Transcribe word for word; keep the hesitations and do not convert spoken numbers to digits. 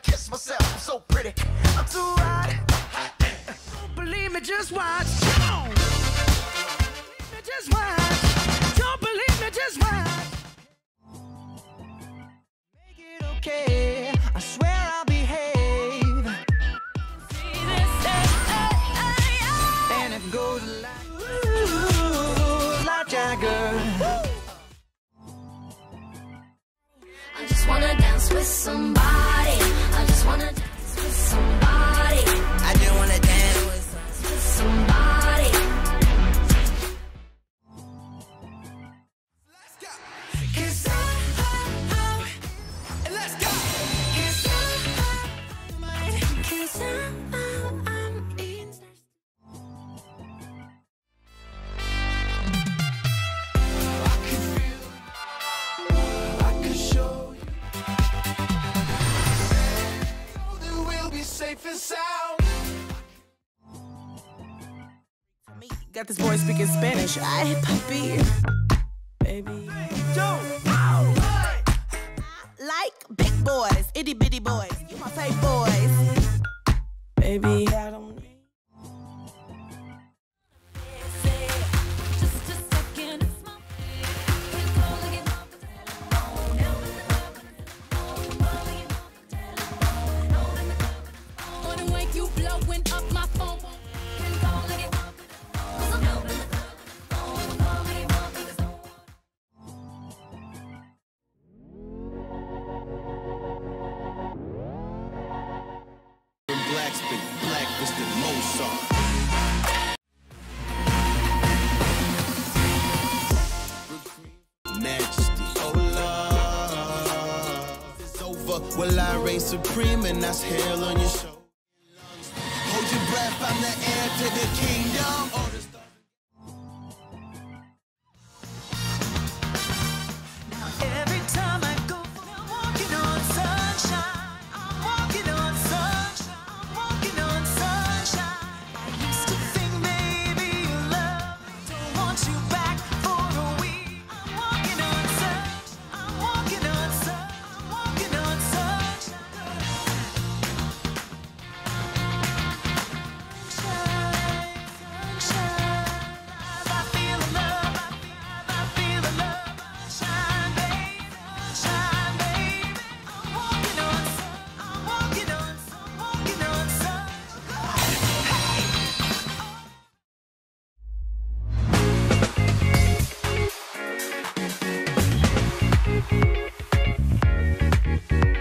kiss myself, I'm so pretty. I'm too hot. Don't believe me, just watch. Come on. Believe me, just watch. Don't believe me, just watch. Make it okay. I swear I'll behave. See this, hey, hey, hey, hey. And it goes like, ooh, like Jaeder. I just wanna dance with somebody. I just wanna dance with somebody. I just wanna dance with With somebody. Let's go. Cause I, I, I, let's go. Cause I, Cause I'm, I'm, I'm in. I can feel, I can show you. Know that we'll be safe and sound. Got this boy speaking Spanish. Ay, papi. Baby. Like big boys, itty bitty boys. You my fake boys. Baby, I don't need. Just a second, it's my calling it off the telephone. Calling it off the telephone. Wanna wake you blowing up my phone. Calling it off the telephone. Calling it off the telephone. Black spit, black fisted Mozart. Majesty, oh love, it's over. Will I reign supreme and that's hell on your show? Hold your breath, I'm the heir to the kingdom. All the stars. Every time I go, I'm walking on sunshine. I'm walking on sunshine. I'm walking on sunshine. I used to think maybe you love me. Don't want you back for a week. I'm walking on sunshine. I'm walking on sunshine. I'm walking on sunshine. Sunshine, sunshine. I feel the love. I feel the love. Shine, baby. Shine, baby. I'm walking on sun. I'm walking on sun. Walking on sun. Hey.